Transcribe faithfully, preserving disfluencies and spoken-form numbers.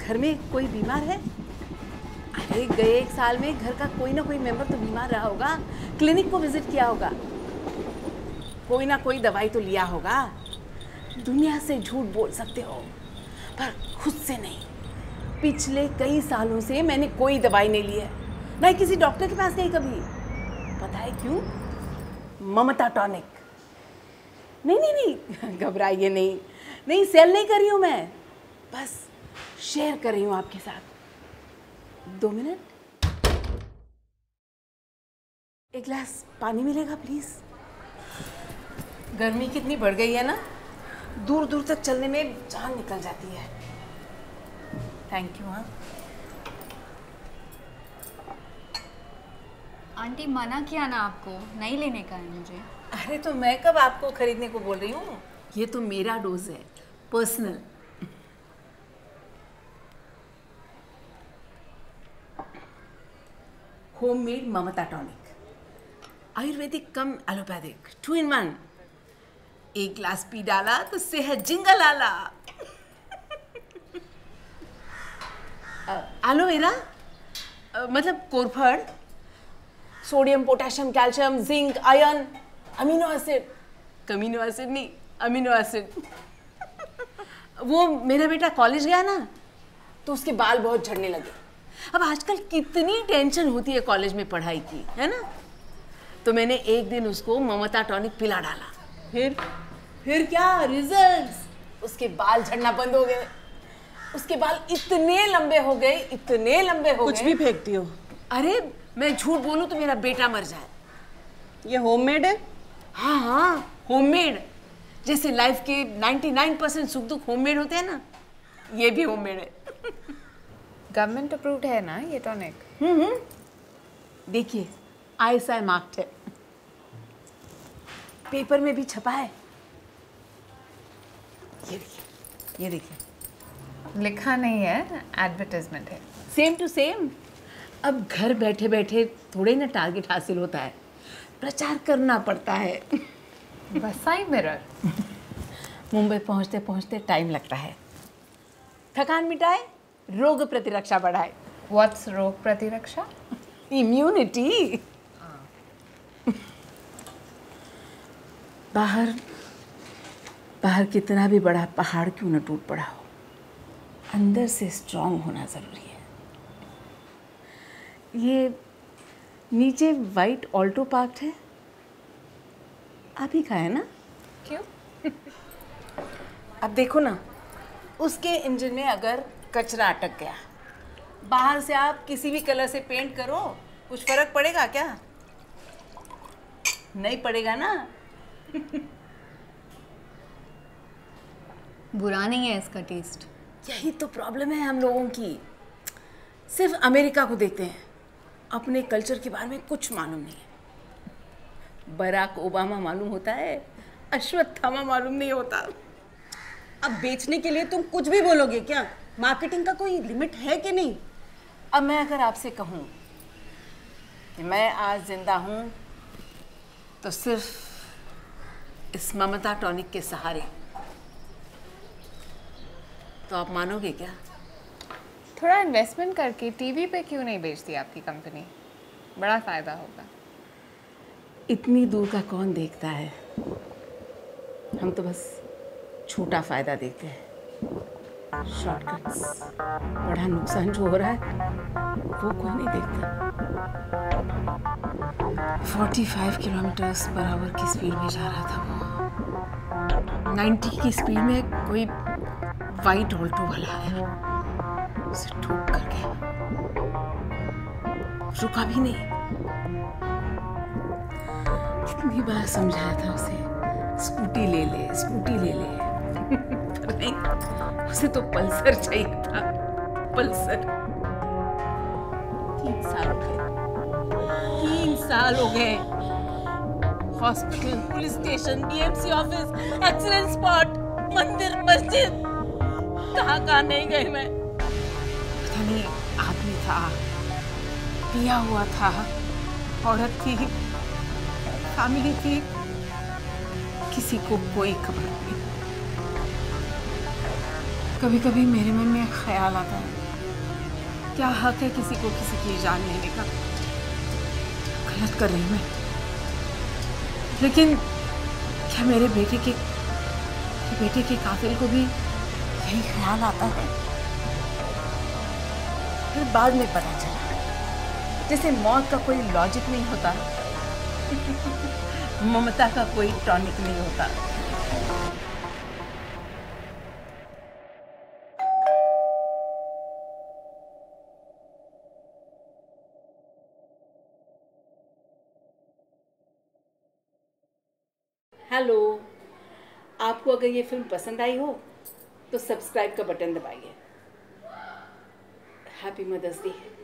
घर में कोई बीमार है? अरे गए एक साल में घर का कोई ना कोई मेंबर तो बीमार रहा होगा, क्लिनिक को विजिट किया होगा, कोई ना कोई दवाई तो लिया होगा। दुनिया से झूठ बोल सकते हो पर खुद से नहीं। पिछले कई सालों से मैंने कोई दवाई नहीं ली है, ना ही किसी डॉक्टर के पास गई कभी। पता है क्यों? ममता टॉनिक। नहीं नहीं नहीं घबराइए नहीं, नहीं सेल नहीं कर रही हूँ मैं, बस शेयर कर रही हूँ आपके साथ। दो मिनट, एक गिलास पानी मिलेगा प्लीज? गर्मी कितनी बढ़ गई है ना, दूर दूर तक चलने में जान निकल जाती है। Thank you. हाँ आंटी मना किया ना आपको, नहीं लेने का है मुझे। अरे तो मैं कब आपको खरीदने को बोल रही हूँ, ये तो मेरा डोज है, personal. Homemade Mamta tonic, Ayurvedic cum allopathic, two in one. एक ग्लास पी डाला तो सेहत जिंगल आला। एलोवेरा मतलब कोरफड़, sodium, potassium, calcium, zinc, iron, amino acid, कमीनो एसिड नहीं, अमीनो एसिड। वो मेरा बेटा कॉलेज गया ना तो उसके बाल बहुत झड़ने लगे। अब आजकल कितनी टेंशन होती है कॉलेज में पढ़ाई की, है ना? तो मैंने एक दिन उसको ममता टॉनिक पिला डाला, फिर फिर क्या रिजल्ट्स, उसके बाल झड़ना बंद हो गए, उसके बाल इतने लंबे हो गए, इतने लंबे हो गए। कुछ भी फेंकती हो? अरे मैं झूठ बोलूं तो मेरा बेटा मर जाए। ये होममेड है? हाँ हाँ होममेड, जैसे लाइफ के निन्यानवे परसेंट सुख दुख होममेड होते हैं ना, ये भी होममेड है। गवर्नमेंट अप्रूव्ड है ना ये टॉनिक? हम्म हम्म देखिए आई एस आई मार्क्ड है, पेपर में भी छपा है। ये देखिए, ये देखिए, लिखा नहीं है, एडवर्टाइजमेंट है। Same to same. अब घर बैठे बैठे थोड़े ना टारगेट हासिल होता है, प्रचार करना पड़ता है। वसाई मिरर। मुंबई पहुंचते पहुंचते टाइम लगता है। थकान मिटाए, रोग प्रतिरक्षा बढ़ाए। व्हाट्स रोग प्रतिरक्षा? इम्यूनिटी। बाहर बाहर कितना भी बड़ा पहाड़ क्यों न टूट पड़ा हो, अंदर से स्ट्रांग होना जरूरी है। ये नीचे वाइट ऑल्टो पार्क्ड है, आप ही का है ना? क्यों? अब देखो ना, उसके इंजन में अगर कचरा अटक गया, बाहर से आप किसी भी कलर से पेंट करो, कुछ फर्क पड़ेगा क्या? नहीं पड़ेगा ना। बुरा नहीं है इसका टेस्ट। यही तो प्रॉब्लम है हम लोगों की, सिर्फ अमेरिका को देखते हैं, अपने कल्चर के बारे में कुछ मालूम नहीं है। बराक ओबामा मालूम होता है, अश्वत्थामा मालूम नहीं होता। अब बेचने के लिए तुम कुछ भी बोलोगे क्या? मार्केटिंग का कोई लिमिट है कि नहीं? अब मैं अगर आपसे कहूँ कि मैं आज जिंदा हूँ तो सिर्फ इस ममता टॉनिक के सहारे, तो आप मानोगे क्या? थोड़ा इन्वेस्टमेंट करके टीवी पे क्यों नहीं बेचती आपकी कंपनी? बड़ा फायदा होगा। इतनी दूर का कौन देखता है, हम तो बस छोटा फायदा देखते हैं। शॉर्टकट्स, बड़ा नुकसान जो हो रहा है वो कोई नहीं देखता। पैंतालीस किलोमीटर पर आवर की स्पीड में जा रहा था वो, नब्बे की स्पीड में कोई वाइट ऑल्टो वाला आया, उसे ठोक कर गया, रुका भी नहीं। कितनी बार समझाया था उसे, स्कूटी ले ले, स्कूटी ले ले, पर नहीं, उसे तो पल्सर चाहिए था, पल्सर। तीन साल हो गए, तीन साल हो गए। Hospital, police station, BMC office, accident spot, मंदिर, मस्जिद, कहाँ कहाँ नहीं गई मैं। पता नहीं, आदमी था, पिया हुआ था, औरत थी, फैमिली थी, किसी को कोई खबर नहीं। कभी कभी मेरे मन में एक ख्याल आता है, क्या हक है किसी को किसी की जान लेने का? गलत कर रही हूँ मैं, लेकिन क्या मेरे बेटे के बेटे के कातिल को भी यही ख्याल आता है? फिर बाद में पता चला जैसे मौत का कोई लॉजिक नहीं होता, ममता का कोई टॉनिक नहीं होता। हेलो, आपको अगर ये फिल्म पसंद आई हो तो सब्सक्राइब का बटन दबाइए। Happy mother's day.